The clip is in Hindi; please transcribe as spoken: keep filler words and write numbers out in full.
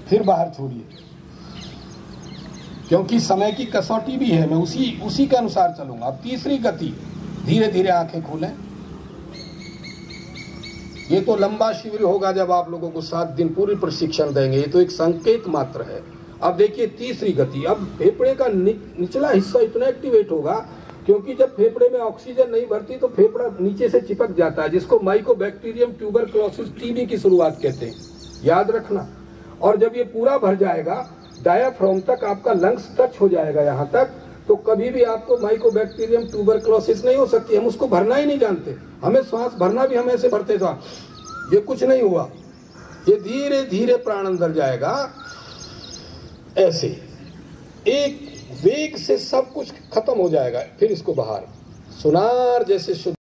फिर बाहर छोड़िए, क्योंकि समय की कसौटी भी है, मैं उसी उसी के अनुसार चलूंगा। अब तीसरी गति, धीरे धीरे आंखें खोलें। ये तो लंबा शिविर होगा जब आप लोगों को सात दिन पूरी प्रशिक्षण देंगे, ये तो एक संकेत मात्र है। अब देखिए तीसरी गति, अब फेफड़े का निचला हिस्सा इतना एक्टिवेट होगा, क्योंकि जब फेफड़े में ऑक्सीजन नहीं भरती तो फेफड़ा नीचे से चिपक जाता है, जिसको माइकोबैक्टीरियम ट्यूबरक्लोसिस टीबी की शुरुआत कहते हैं, याद रखना। और जब ये पूरा भर जाएगा, डायाफ्राम तक आपका लंग्स टच हो जाएगा यहाँ तक, तो कभी भी आपको माइकोबैक्टीरियम ट्यूबरक्लोसिस नहीं हो सकती। हम उसको भरना ही नहीं जानते, हमें श्वास भरना भी हम ऐसे भरते था, ये कुछ नहीं हुआ। ये धीरे धीरे प्राण अंदर जाएगा, ऐसे एक वेग से सब कुछ खत्म हो जाएगा, फिर इसको बाहर सुनार जैसे शुद्ध